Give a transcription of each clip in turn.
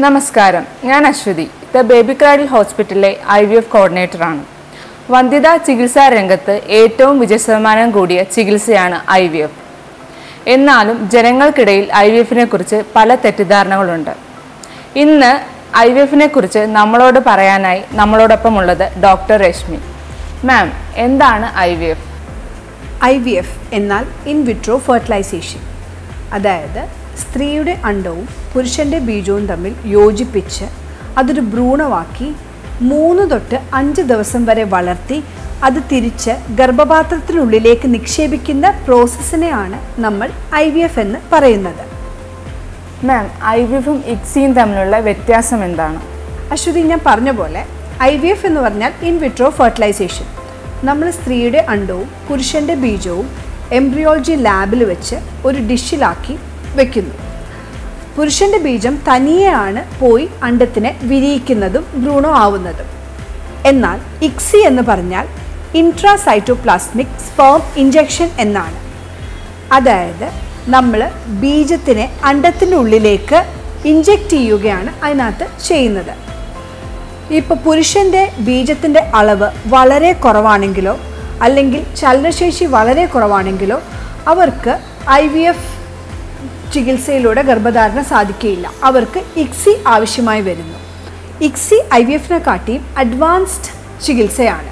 നമസ്കാരം, ഞാൻ Aswathy, the baby cradle ഹോസ്പിറ്റലിലെ IVF കോർഡിനേറ്ററാണ്. വന്ധ്യതാ ചികിത്സാ രംഗത്ത് ഏറ്റവും വിജയശതമാനം കൂടിയ ചികിത്സയാണ് IVF. എന്നാലും ജനങ്ങൾക്കിടയിൽ IVFനെ കുറിച്ച് പല തെറ്റിദ്ധാരണകളുണ്ട്. ഇന്ന് IVFനെ കുറിച്ച് നമ്മളോട് പറയാനായി നമ്മളോടൊപ്പം ഉള്ളത് ഡോക്ടർ രശ്മി. മാം, എന്താണ് IVF? IVF എന്നാൽ ഇൻ വിട്രോ ഫെർട്ടിലൈസേഷൻ, അതായത് സ്ത്രീയുടെ അണ്ഡവും പുരുഷൻ്റെ ബീജവും തമ്മിൽ യോജിപ്പിച്ച് അതൊരു ഭ്രൂണമാക്കി 3 തൊട്ട് 5 ദിവസം വരെ വളർത്തി അത് തിരിച്ച് ഗർഭപാത്രത്തിനുള്ളിലേക്ക് നിക്ഷേപിക്കുന്ന പ്രോസസ്സിനെയാണ് നമ്മൾ IVF എന്ന് പറയുന്നത്. മാം, IVFും ICSIയും തമ്മിലുള്ള വ്യത്യാസം എന്താണ്? അശ്വതി, ഞാൻ പറഞ്ഞ പോലെ IVF എന്ന് പറഞ്ഞാൽ ഇൻ വിട്രോ ഫെർട്ടിലൈസേഷൻ. നമ്മൾ സ്ത്രീയുടെ അണ്ഡവും പുരുഷൻ്റെ ബീജവും എംബ്രിയോളജി ലാബിൽ വെച്ച് ഒരു ഡിഷിലാക്കി വയ്ക്കുന്നു. പുരുഷൻ്റെ ബീജം തനിയെയാണ് പോയി അണ്ഡത്തിനെ വിരിയിക്കുന്നതും ഭ്രൂണം ആവുന്നതും. എന്നാൽ ICSI എന്ന് പറഞ്ഞാൽ ഇൻട്രാസൈറ്റോപ്ലാസ്മിക് സ്പേം ഇഞ്ചക്ഷൻ എന്നാണ്. അതായത് നമ്മൾ ബീജത്തിനെ അണ്ഡത്തിൻ്റെ ഉള്ളിലേക്ക് ഇഞ്ചക്റ്റ് ചെയ്യുകയാണ് അതിനകത്ത് ചെയ്യുന്നത്. ഇപ്പോൾ പുരുഷൻ്റെ ബീജത്തിൻ്റെ അളവ് വളരെ കുറവാണെങ്കിലോ അല്ലെങ്കിൽ ചലനശേഷി വളരെ കുറവാണെങ്കിലോ അവർക്ക് IVF ചികിത്സയിലൂടെ ഗർഭധാരണ സാധിക്കുകയില്ല. അവർക്ക് ICSI ആവശ്യമായി വരുന്നു. ICSI IVFനെ കാട്ടിയും അഡ്വാൻസ്ഡ് ചികിത്സയാണ്.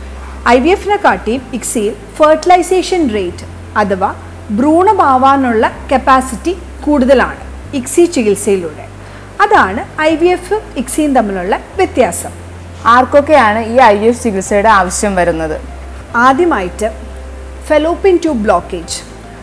IVFനെ കാട്ടിയും ICSIയിൽ ഫെർട്ടിലൈസേഷൻ റേറ്റ് അഥവാ ഭ്രൂണമാവാനുള്ള കപ്പാസിറ്റി കൂടുതലാണ് ICSI ചികിത്സയിലൂടെ. അതാണ് IVFും ICSIയും തമ്മിലുള്ള വ്യത്യാസം. ആർക്കൊക്കെയാണ് ഈ IVF ചികിത്സയുടെ ആവശ്യം വരുന്നത്? ആദ്യമായിട്ട് ഫെലോപ്പിയൻ ട്യൂബ് ബ്ലോക്കേജ്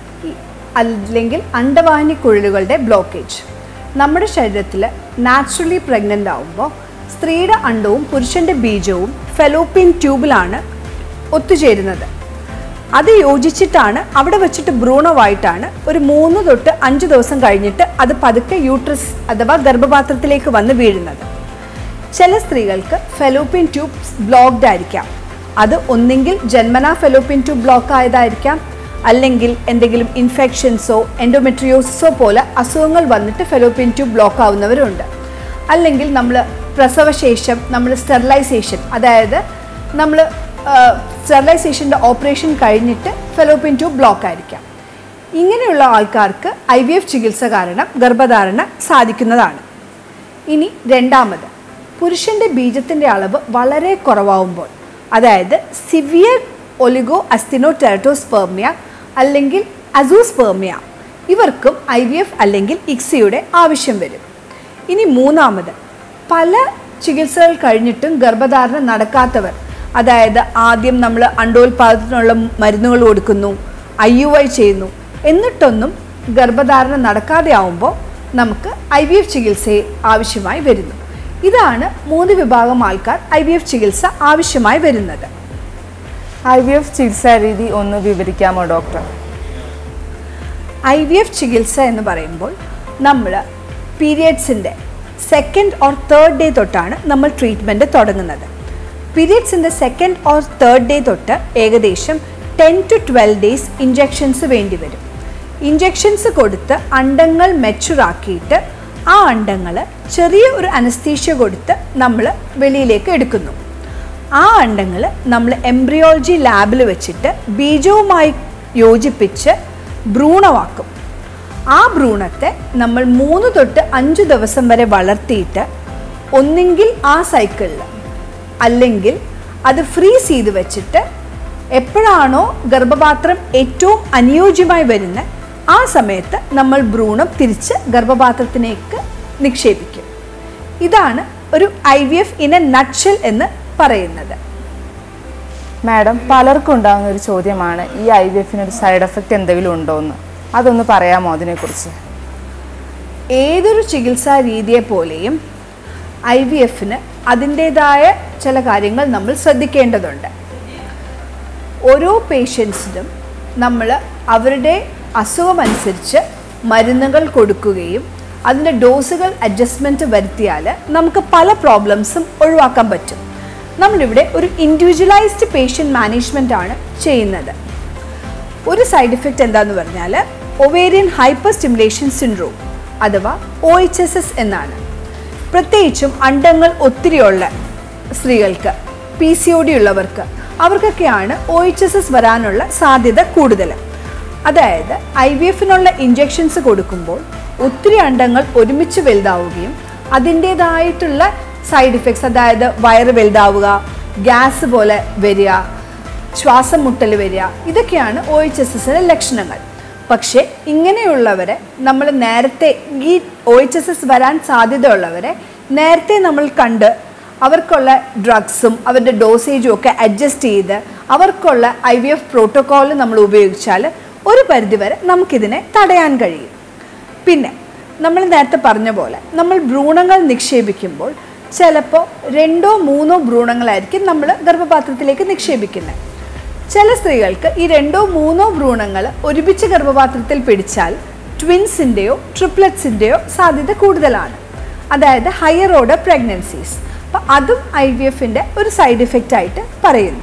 അല്ലെങ്കിൽ അണ്ഡവാഹിനി കുഴലുകളുടെ ബ്ലോക്കേജ്. നമ്മുടെ ശരീരത്തിൽ നാച്ചുറലി പ്രഗ്നൻ്റ് ആവുമ്പോൾ സ്ത്രീയുടെ അണ്ഡവും പുരുഷൻ്റെ ബീജവും ഫെലോപ്പിയൻ ട്യൂബിലാണ് ഒത്തുചേരുന്നത്. അത് യോജിച്ചിട്ടാണ് അവിടെ വെച്ചിട്ട് ഭ്രൂണമായിട്ടാണ് ഒരു 3 തൊട്ട് 5 ദിവസം കഴിഞ്ഞിട്ട് അത് പതുക്കെ യൂട്രസ് അഥവാ ഗർഭപാത്രത്തിലേക്ക് വന്ന് വീഴുന്നത്. ചില സ്ത്രീകൾക്ക് ഫെലോപ്പിയൻ ട്യൂബ് ബ്ലോക്ക്ഡ് ആയിരിക്കാം. അത് ഒന്നെങ്കിൽ ജന്മനാ ഫെലോപ്പിയൻ ട്യൂബ് ബ്ലോക്ക് ആയതായിരിക്കാം, അല്ലെങ്കിൽ എന്തെങ്കിലും ഇൻഫെക്ഷൻസോ എൻഡോമെട്രിയോസിസോ പോലെ അസുഖങ്ങൾ വന്നിട്ട് ഫെലോപ്പിയൻ ട്യൂബ് ബ്ലോക്ക് ആവുന്നവരുണ്ട്. അല്ലെങ്കിൽ നമ്മൾ പ്രസവശേഷം നമ്മൾ സ്റ്റെറിലൈസേഷൻ, അതായത് നമ്മൾ സ്റ്റെറിലൈസേഷൻ്റെ ഓപ്പറേഷൻ കഴിഞ്ഞിട്ട് ഫെലോപ്പിയൻ ട്യൂബ് ബ്ലോക്ക് ആയിരിക്കാം. ഇങ്ങനെയുള്ള ആൾക്കാർക്ക് IVF ചികിത്സ കാരണം ഗർഭധാരണ സാധിക്കുന്നതാണ്. ഇനി രണ്ടാമത്, പുരുഷൻ്റെ ബീജത്തിൻ്റെ അളവ് വളരെ കുറവാകുമ്പോൾ, അതായത് സിവിയർ ഒലിഗോ അസ്തിനോ ടെററ്റോസ്പെർമിയ അല്ലെങ്കിൽ അസൂസ്പെർമിയ, ഇവർക്കും IVF അല്ലെങ്കിൽ ICSIയുടെ ആവശ്യം വരും. ഇനി മൂന്നാമത്, പല ചികിത്സകൾ കഴിഞ്ഞിട്ടും ഗർഭധാരണ നടക്കാത്തവർ, അതായത് ആദ്യം നമ്മൾ അണ്ഡോൽപാദനത്തിനുള്ള മരുന്നുകൾ കൊടുക്കുന്നു, IUI ചെയ്യുന്നു, എന്നിട്ടൊന്നും ഗർഭധാരണ നടക്കാതെ ആവുമ്പോൾ നമുക്ക് IVF ചികിത്സ ആവശ്യമായി വരുന്നു. ഇതാണ് 3 വിഭാഗം ആൾക്കാർ IVF ചികിത്സ ആവശ്യമായി വരുന്നത്. IVF ചികിത്സാ രീതി ഒന്ന് വിവരിക്കാമോ ഡോക്ടർ? IVF ചികിത്സ എന്ന് പറയുമ്പോൾ നമ്മൾ പീരിയഡ്സിൻ്റെ 2nd or 3rd ഡേ തൊട്ടാണ് നമ്മൾ ട്രീറ്റ്മെൻറ്റ് തുടങ്ങുന്നത്. പീരിയഡ്സിൻ്റെ 2nd or 3rd ഡേ തൊട്ട് ഏകദേശം 10 to 12 ഡേയ്സ് ഇഞ്ചക്ഷൻസ് വേണ്ടി വരും. ഇഞ്ചക്ഷൻസ് കൊടുത്ത് അണ്ഡങ്ങൾ മെച്ചുറാക്കിയിട്ട് ആ അണ്ഡങ്ങൾ ചെറിയ ഒരു അനസ്തീഷ്യ കൊടുത്ത് നമ്മൾ വെളിയിലേക്ക് എടുക്കുന്നു. ആ അണ്ഡങ്ങൾ നമ്മൾ എംബ്രിയോളജി ലാബിൽ വെച്ചിട്ട് ബീജവുമായി യോജിപ്പിച്ച് ഭ്രൂണമാക്കും. ആ ഭ്രൂണത്തെ നമ്മൾ 3 തൊട്ട് 5 ദിവസം വരെ വളർത്തിയിട്ട് ഒന്നെങ്കിൽ ആ സൈക്കിളിൽ അല്ലെങ്കിൽ അത് ഫ്രീസ് ചെയ്ത് വെച്ചിട്ട് എപ്പോഴാണോ ഗർഭപാത്രം ഏറ്റവും അനുയോജ്യമായി വരുന്നത് ആ സമയത്ത് നമ്മൾ ഭ്രൂണം തിരിച്ച് ഗർഭപാത്രത്തിലേക്ക് നിക്ഷേപിക്കും. ഇതാണ് ഒരു IVF ഇൻ എ നട്ട്ഷെൽ എന്ന് പറയുന്നത്. മാഡം, പലർക്കും ഉണ്ടാകുന്ന ഒരു ചോദ്യമാണ് ഈ IVFനൊരു സൈഡ് എഫക്റ്റ് എന്തെങ്കിലും ഉണ്ടോ എന്ന്. അതൊന്ന് പറയാമോ അതിനെക്കുറിച്ച്? ഏതൊരു ചികിത്സാ രീതിയെ പോലെയും IVFന് അതിൻ്റേതായ ചില കാര്യങ്ങൾ നമ്മൾ ശ്രദ്ധിക്കേണ്ടതുണ്ട്. ഓരോ പേഷ്യൻസിനും നമ്മൾ അവരുടെ അസുഖമനുസരിച്ച് മരുന്നുകൾ കൊടുക്കുകയും അതിൻ്റെ ഡോസുകൾ അഡ്ജസ്റ്റ്മെൻറ്റ് വരുത്തിയാൽ നമുക്ക് പല പ്രോബ്ലംസും ഒഴിവാക്കാൻ പറ്റും. നമ്മളിവിടെ ഒരു ഇൻഡിവിജ്വലൈസ്ഡ് പേഷ്യൻ്റ് മാനേജ്മെൻ്റ് ആണ് ചെയ്യുന്നത്. ഒരു സൈഡ് ഇഫക്റ്റ് എന്താണെന്ന് പറഞ്ഞാൽ ഒവേറിയൻ ഹൈപ്പർ സ്റ്റിമുലേഷൻ സിൻഡ്രോം അഥവാ OHSS എന്നാണ്. പ്രത്യേകിച്ചും അണ്ടങ്ങൾ ഒത്തിരിയുള്ള സ്ത്രീകൾക്ക്, PCOD ഉള്ളവർക്ക്, അവർക്കൊക്കെയാണ് OHSS വരാനുള്ള സാധ്യത കൂടുതൽ. അതായത് IVFനുള്ള ഇഞ്ചെക്ഷൻസ് കൊടുക്കുമ്പോൾ ഒത്തിരി അണ്ടങ്ങൾ ഒരുമിച്ച് വലുതാവുകയും അതിൻ്റേതായിട്ടുള്ള സൈഡ് ഇഫക്ട്സ്, അതായത് വയറ് വലുതാവുക, ഗ്യാസ് പോലെ വരിക, ശ്വാസം മുട്ടൽ വരിക, ഇതൊക്കെയാണ് OHSSന്റെ ലക്ഷണങ്ങൾ. പക്ഷേ ഇങ്ങനെയുള്ളവരെ നമ്മൾ നേരത്തെ, ഈ OHSS വരാൻ സാധ്യതയുള്ളവരെ നേരത്തെ നമ്മൾ കണ്ട് അവർക്കുള്ള ഡ്രഗ്സും അവരുടെ ഡോസേജും ഒക്കെ അഡ്ജസ്റ്റ് ചെയ്ത് അവർക്കുള്ള IVF പ്രോട്ടോക്കോൾ നമ്മൾ ഉപയോഗിച്ചാൽ ഒരു പരിധിവരെ നമുക്കിതിനെ തടയാൻ കഴിയും. പിന്നെ നമ്മൾ നേരത്തെ പറഞ്ഞ പോലെ നമ്മൾ ഭ്രൂണങ്ങൾ നിക്ഷേപിക്കുമ്പോൾ ചിലപ്പോൾ 2-3 ഭ്രൂണങ്ങളായിരിക്കും നമ്മൾ ഗർഭപാത്രത്തിലേക്ക് നിക്ഷേപിക്കുന്നത്. ചില സ്ത്രീകൾക്ക് ഈ 2-3 ഭ്രൂണങ്ങൾ ഒരുമിച്ച് ഗർഭപാത്രത്തിൽ പിടിച്ചാൽ ട്വിൻസിൻ്റെയോ ട്രിപ്ലറ്റ്സിൻ്റെയോ സാധ്യത കൂടുതലാണ്, അതായത് ഹയർ ഓർഡർ പ്രഗ്നൻസീസ്. അപ്പം അതും IVFൻ്റെ ഒരു സൈഡ് ഇഫക്റ്റ് ആയിട്ട് പറയുന്നു.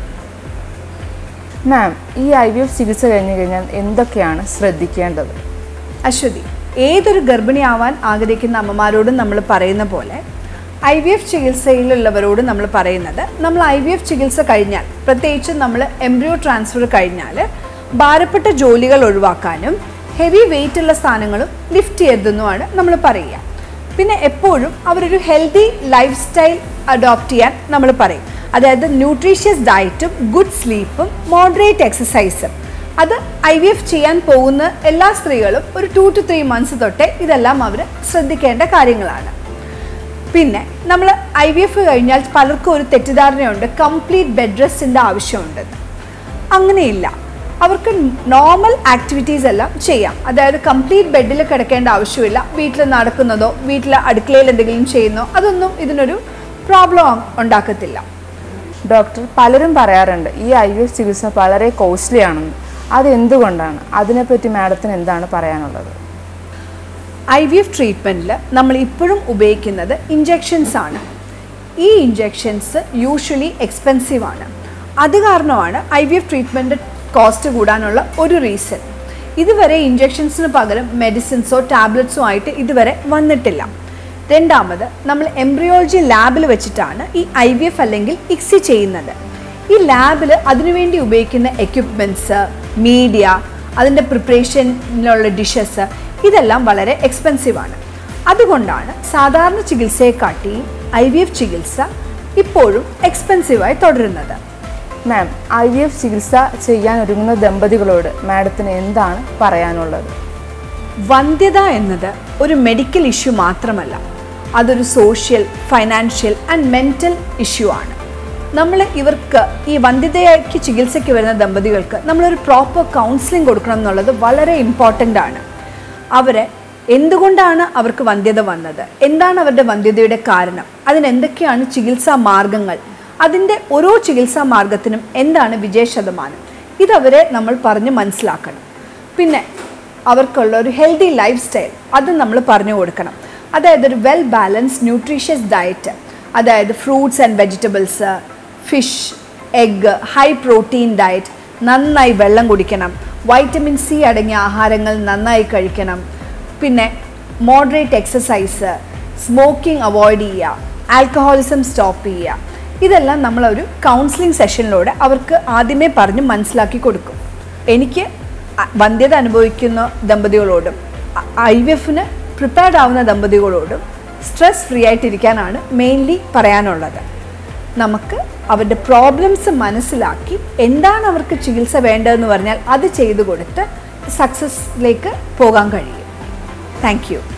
മാം, ഈ IVF ചികിത്സ കഴിഞ്ഞു കഴിഞ്ഞാൽ എന്തൊക്കെയാണ് ശ്രദ്ധിക്കേണ്ടത്? അശ്വതി, ഏതൊരു ഗർഭിണിയാവാൻ ആഗ്രഹിക്കുന്ന അമ്മമാരോടും നമ്മൾ പറയുന്ന പോലെ IVF ചികിത്സയിലുള്ളവരോട് നമ്മൾ പറയുന്നത്, നമ്മൾ IVF ചികിത്സ കഴിഞ്ഞാൽ, പ്രത്യേകിച്ച് നമ്മൾ എംബ്രിയോ ട്രാൻസ്ഫർ കഴിഞ്ഞാൽ ഭാരപ്പെട്ട ജോലികൾ ഒഴിവാക്കാനും ഹെവി വെയിറ്റ് ഉള്ള സ്ഥാനങ്ങളും ലിഫ്റ്റ് ചെയ്തെന്നുമാണ് നമ്മൾ പറയുക. പിന്നെ എപ്പോഴും അവരൊരു ഹെൽത്തി ലൈഫ് സ്റ്റൈൽ അഡോപ്റ്റ് ചെയ്യാൻ നമ്മൾ പറയും. അതായത് ന്യൂട്രീഷ്യസ് ഡയറ്റും ഗുഡ് സ്ലീപ്പും മോഡറേറ്റ് എക്സസൈസും. അത് IVF ചെയ്യാൻ പോകുന്ന എല്ലാ സ്ത്രീകളും ഒരു 2 to 3 months തൊട്ടേ ഇതെല്ലാം അവർ ശ്രദ്ധിക്കേണ്ട കാര്യങ്ങളാണ്. പിന്നെ നമ്മൾ IVF കഴിഞ്ഞാൽ പലർക്കും ഒരു തെറ്റിദ്ധാരണയുണ്ട്, കംപ്ലീറ്റ് ബെഡ് റെസ്റ്റിൻ്റെ ആവശ്യമുണ്ടെന്ന്. അങ്ങനെയില്ല. അവർക്ക് നോർമൽ ആക്ടിവിറ്റീസ് എല്ലാം ചെയ്യാം. അതായത് കംപ്ലീറ്റ് ബെഡിൽ കിടക്കേണ്ട ആവശ്യമില്ല. വീട്ടിൽ നടക്കുന്നതോ വീട്ടിൽ അടുക്കളയിൽ എന്തെങ്കിലും ചെയ്യുന്നോ അതൊന്നും ഇതിനൊരു പ്രോബ്ലം ഉണ്ടാക്കത്തില്ല. ഡോക്ടർ, പലരും പറയാറുണ്ട് ഈ IVF ചികിത്സ വളരെ കോസ്റ്റ്ലി ആണെന്ന്. അതെന്തുകൊണ്ടാണ്? അതിനെപ്പറ്റി മാഡത്തിന് എന്താണ് പറയാനുള്ളത്? IVF ട്രീറ്റ്മെൻറ്റിൽ നമ്മൾ ഇപ്പോഴും ഉപയോഗിക്കുന്നത് ഇഞ്ചെക്ഷൻസ് ആണ്. ഈ ഇഞ്ചെക്ഷൻസ് യൂഷ്വലി എക്സ്പെൻസീവ് ആണ്. അത് കാരണമാണ് IVF ട്രീറ്റ്മെൻറ്റ് കോസ്റ്റ് കൂടാനുള്ള ഒരു റീസൺ. ഇതുവരെ ഇഞ്ചെക്ഷൻസിന് പകരം മെഡിസിൻസോ ടാബ്ലറ്റ്സോ ആയിട്ട് ഇതുവരെ വന്നിട്ടില്ല. രണ്ടാമത്, നമ്മൾ എംബ്രിയോളജി ലാബിൽ വെച്ചിട്ടാണ് ഈ IVF അല്ലെങ്കിൽ ICSI ചെയ്യുന്നത്. ഈ ലാബിൽ അതിനുവേണ്ടി ഉപയോഗിക്കുന്ന എക്യുപ്മെൻറ്റ്സ്, മീഡിയ, അതിൻ്റെ പ്രിപ്പറേഷനിലുള്ള ഡിഷസ്, ഇതെല്ലാം വളരെ എക്സ്പെൻസീവ് ആണ്. അതുകൊണ്ടാണ് സാധാരണ ചികിത്സയെക്കാട്ടി IVF ചികിത്സ ഇപ്പോഴും എക്സ്പെൻസീവായി തുടരുന്നത്. മാം, IVF ചികിത്സ ചെയ്യാൻ ഒരുങ്ങുന്ന ദമ്പതികളോട് മാഡത്തിന് എന്താണ് പറയാനുള്ളത്? വന്ധ്യത എന്നത് ഒരു മെഡിക്കൽ ഇഷ്യൂ മാത്രമല്ല, അതൊരു social, financial and mental issue ആണ്. നമ്മൾ ഇവർക്ക് ഈ വന്ധ്യതയ്ക്ക് ചികിത്സയ്ക്ക് വരുന്ന ദമ്പതികൾക്ക് നമ്മളൊരു പ്രോപ്പർ കൗൺസിലിംഗ് കൊടുക്കണം എന്നുള്ളത് വളരെ ഇമ്പോർട്ടൻ്റ് ആണ്. അവരെ എന്തുകൊണ്ടാണ് അവർക്ക് വന്ധ്യത വന്നത്, എന്താണ് അവരുടെ വന്ധ്യതയുടെ കാരണം, അതിനെന്തൊക്കെയാണ് ചികിത്സാ മാർഗങ്ങൾ, അതിൻ്റെ ഓരോ ചികിത്സാ മാർഗത്തിനും എന്താണ് വിജയശതമാനം, ഇതവരെ നമ്മൾ പറഞ്ഞ് മനസ്സിലാക്കണം. പിന്നെ അവർക്കുള്ള ഒരു ഹെൽത്തി ലൈഫ് സ്റ്റൈൽ അത് നമ്മൾ പറഞ്ഞു കൊടുക്കണം. അതായത് ഒരു വെൽ ബാലൻസ്ഡ് ന്യൂട്രീഷ്യസ് ഡയറ്റ്, അതായത് fruits and vegetables, fish, egg, high protein diet, നന്നായി വെള്ളം കുടിക്കണം, വൈറ്റമിൻ C അടങ്ങിയ ആഹാരങ്ങൾ നന്നായി കഴിക്കണം, പിന്നെ മോഡറേറ്റ് എക്സസൈസ്, സ്മോക്കിംഗ് അവോയ്ഡ് ചെയ്യുക, ആൽക്കഹോളിസം സ്റ്റോപ്പ് ചെയ്യുക. ഇതെല്ലാം നമ്മളൊരു കൗൺസിലിംഗ് സെഷനിലൂടെ അവർക്ക് ആദ്യമേ പറഞ്ഞ് മനസ്സിലാക്കി കൊടുക്കും. എനിക്ക് വന്ധ്യത അനുഭവിക്കുന്ന ദമ്പതികളോടും IVFന് പ്രിപ്പയർഡ് ആവുന്ന ദമ്പതികളോടും സ്ട്രെസ് ഫ്രീ ആയിട്ടിരിക്കാനാണ് മെയിൻലി പറയാനുള്ളത്. നമുക്ക് അവരുടെ പ്രോബ്ലംസ് മനസ്സിലാക്കി എന്താണ് അവർക്ക് ചികിത്സ വേണ്ടതെന്ന് പറഞ്ഞാൽ അത് ചെയ്തു കൊടുത്ത് സക്സസ്സിലേക്ക് പോകാൻ കഴിയും. Thank U.